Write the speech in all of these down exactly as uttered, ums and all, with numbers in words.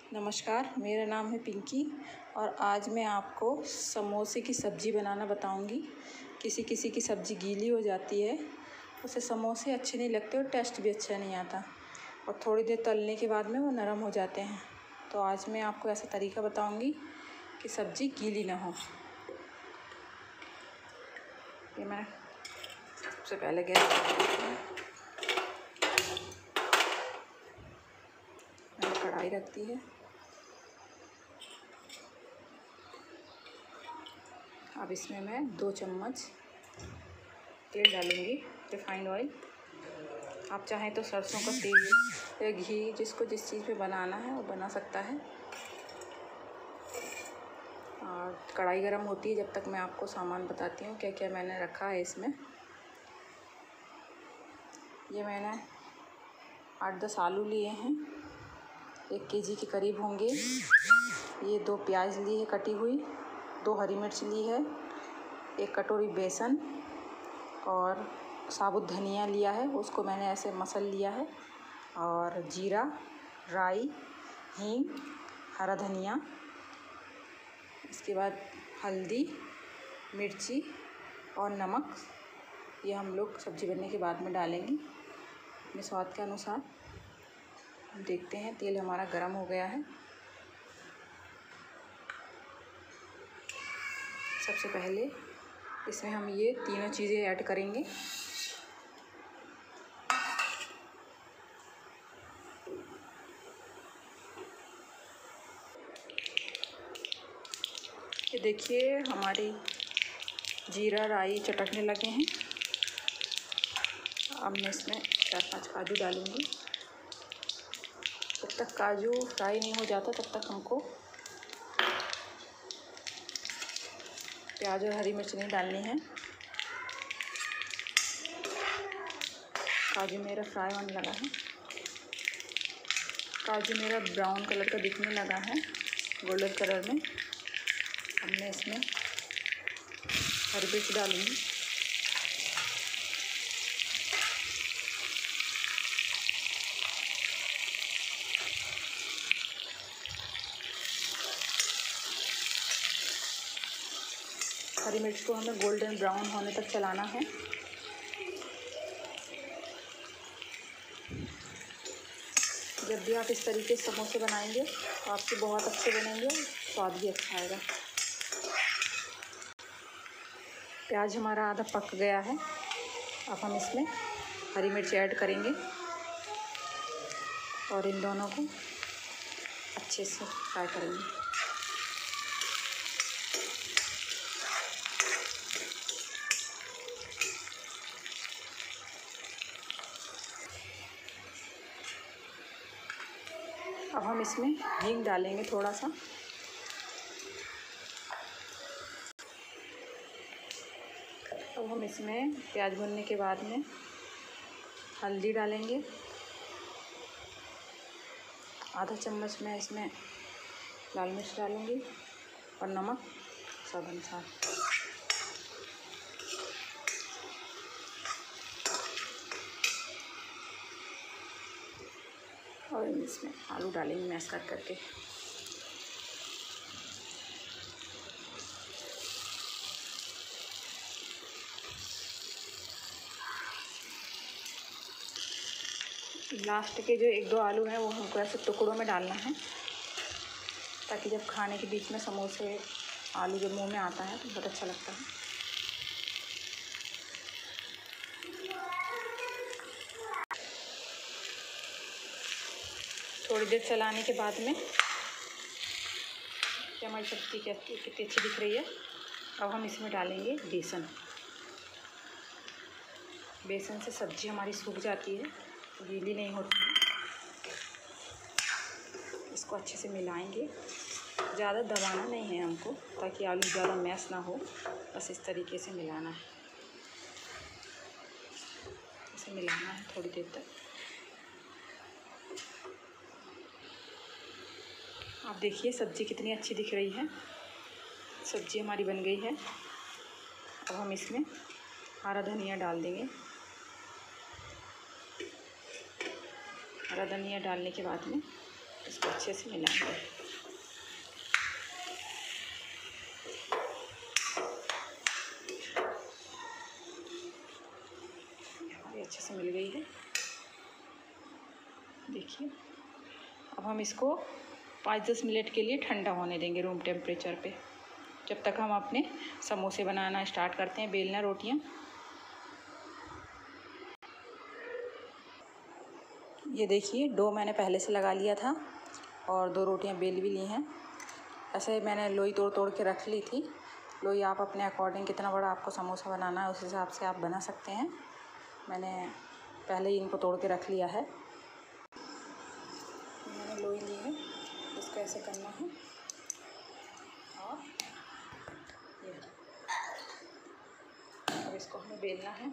नमस्कार, मेरा नाम है पिंकी और आज मैं आपको समोसे की सब्ज़ी बनाना बताऊंगी। किसी किसी की सब्ज़ी गीली हो जाती है, उससे समोसे अच्छे नहीं लगते और टेस्ट भी अच्छा नहीं आता और थोड़ी देर तलने के बाद में वो नरम हो जाते हैं। तो आज मैं आपको ऐसा तरीका बताऊंगी कि सब्ज़ी गीली ना हो। ये मैं सबसे पहले गैस मैंने कढ़ाई रख दी है। अब इसमें मैं दो चम्मच तेल डालूँगी, रिफाइंड ऑयल। आप चाहें तो सरसों का तेल या घी, जिसको जिस चीज़ पे बनाना है वो बना सकता है। और कढ़ाई गरम होती है जब तक मैं आपको सामान बताती हूँ क्या क्या मैंने रखा है इसमें। ये मैंने आठ दस आलू लिए हैं, एक केजी के करीब होंगे। ये दो प्याज ली है कटी हुई, दो हरी मिर्च ली है, एक कटोरी बेसन और साबुत धनिया लिया है, उसको मैंने ऐसे मसल लिया है। और जीरा, राई, हींग, हरा धनिया, इसके बाद हल्दी, मिर्ची और नमक, ये हम लोग सब्ज़ी बनने के बाद में डालेंगे अपने स्वाद के अनुसार। हम देखते हैं तेल हमारा गरम हो गया है। सबसे पहले इसमें हम ये तीनों चीज़ें ऐड करेंगे। ये देखिए हमारी जीरा राई चटकने लगे हैं। अब मैं इसमें चार पांच काजू डालूँगी। जब तक काजू फ्राई नहीं हो जाता तब तक हमको प्याज और हरी मिर्च नहीं डालनी है। काजू मेरा फ्राई होने लगा है, काजू मेरा ब्राउन कलर का दिखने लगा है, गोल्डन कलर में। अब मैं इसमें हरी मिर्च डालूँगी। हरी मिर्च को हमें गोल्डन ब्राउन होने तक चलाना है। जब भी आप इस तरीके से समोसे बनाएंगे तो आपके बहुत अच्छे बनेंगे, स्वाद भी अच्छा आएगा। प्याज हमारा आधा पक गया है। अब हम इसमें हरी मिर्च ऐड करेंगे और इन दोनों को अच्छे से फ्राई करेंगे। अब हम इसमें हींग डालेंगे थोड़ा सा। अब हम इसमें प्याज भुनने के बाद में हल्दी डालेंगे, आधा चम्मच मैं इसमें लाल मिर्च डालूँगी और नमक स्वाद अनुसार। और इसमें आलू डालेंगे मैश कर करके। लास्ट के जो एक दो आलू हैं वो हमको ऐसे टुकड़ों में डालना है, ताकि जब खाने के बीच में समोसे आलू जब मुंह में आता है तो बहुत अच्छा लगता है। थोड़ी देर चलाने के बाद में क्या हमारी सब्ज़ी कितनी अच्छी दिख रही है। अब हम इसमें डालेंगे बेसन। बेसन से सब्ज़ी हमारी सूख जाती है, गीली नहीं होती है। इसको अच्छे से मिलाएंगे, ज़्यादा दबाना नहीं है हमको, ताकि आलू ज़्यादा मैश ना हो। बस इस तरीके से मिलाना है, इसे मिलाना है थोड़ी देर तक। आप देखिए सब्ज़ी कितनी अच्छी दिख रही है। सब्ज़ी हमारी बन गई है। अब हम इसमें हरा धनिया डाल देंगे। हरा धनिया डालने के बाद में इसको अच्छे से मिलाएंगे। हमारी अच्छे से मिल गई है, देखिए। अब हम इसको पाँच दस मिनट के लिए ठंडा होने देंगे रूम टेम्परेचर पे, जब तक हम अपने समोसे बनाना स्टार्ट करते हैं, बेलना रोटियां। ये देखिए डो मैंने पहले से लगा लिया था और दो रोटियां बेल भी ली हैं। ऐसे मैंने लोई तोड़ तोड़ के रख ली थी। लोई आप अपने अकॉर्डिंग कितना बड़ा आपको समोसा बनाना है उस हिसाब से आप बना सकते हैं। मैंने पहले ही इनको तोड़ के रख लिया है। मैंने लोई ली है, इसको ऐसे करना है और ये अब इसको हमें बेलना है।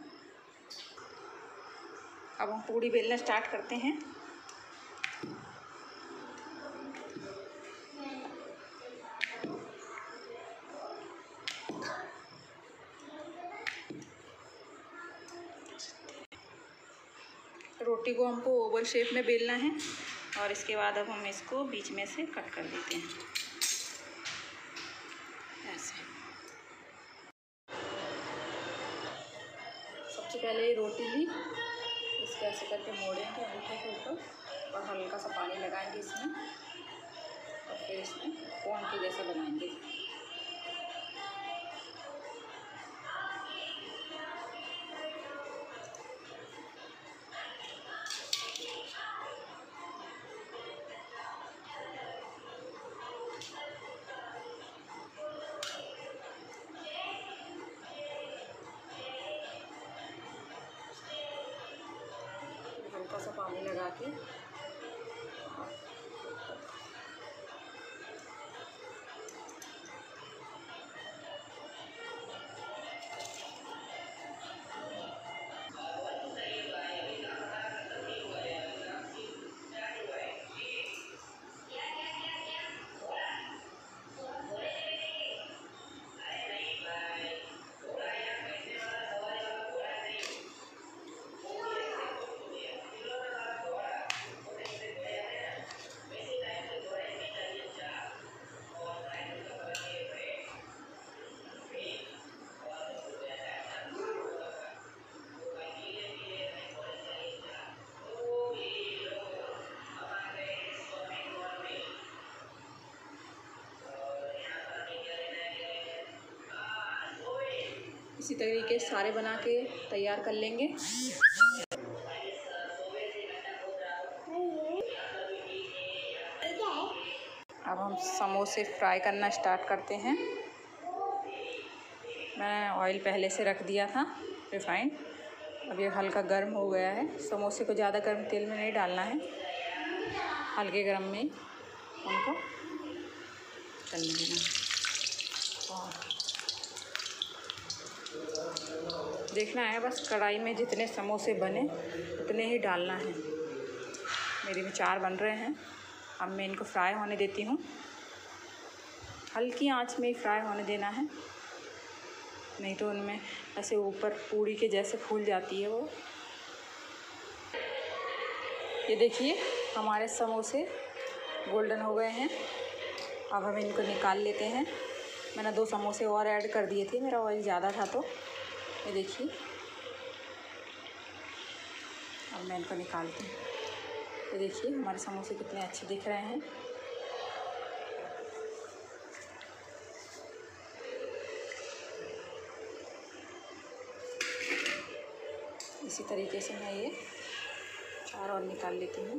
अब हम पूड़ी बेलना स्टार्ट करते हैं। रोटी को हमको ओवल शेप में बेलना है और इसके बाद अब हम इसको बीच में से कट कर देते हैं ऐसे। सबसे पहले ये रोटी ली, इसको ऐसे करके मोड़ेंगे अंगूठे के ऊपर और हल्का सा पानी लगाएंगे इसमें और फिर इसमें कोन के जैसे बनाएंगे। हल्का सा पानी लगा के इसी तरीके से सारे बना के तैयार कर लेंगे। अब हम समोसे फ्राई करना स्टार्ट करते हैं। मैंने ऑयल पहले से रख दिया था रिफाइंड, अब ये हल्का गर्म हो गया है। समोसे को ज़्यादा गर्म तेल में नहीं डालना है, हल्के गर्म में उनको चलने देना। और देखना है बस कढ़ाई में जितने समोसे बने उतने ही डालना है। मेरे में चार बन रहे हैं। अब मैं इनको फ्राई होने देती हूँ, हल्की आंच में ही फ्राई होने देना है, नहीं तो उनमें ऐसे ऊपर पूड़ी के जैसे फूल जाती है वो। ये देखिए हमारे समोसे गोल्डन हो गए हैं। अब हम इनको निकाल लेते हैं। मैंने दो समोसे और ऐड कर दिए थे, मेरा ऑयल ज़्यादा था तो। ये देखिए अब मैं इनको निकालती हूँ। ये देखिए हमारे समोसे कितने अच्छे दिख रहे हैं। इसी तरीके से मैं ये चार और निकाल लेती हूँ।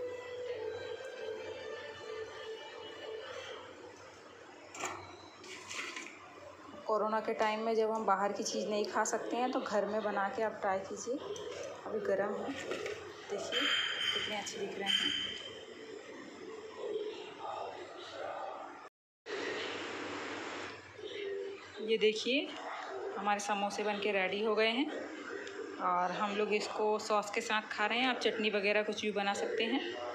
कोरोना के टाइम में जब हम बाहर की चीज़ नहीं खा सकते हैं तो घर में बना के आप ट्राई कीजिए। अभी गरम है, देखिए कितने अच्छे दिख रहे हैं। ये देखिए हमारे समोसे बनके रेडी हो गए हैं और हम लोग इसको सॉस के साथ खा रहे हैं। आप चटनी वगैरह कुछ भी बना सकते हैं।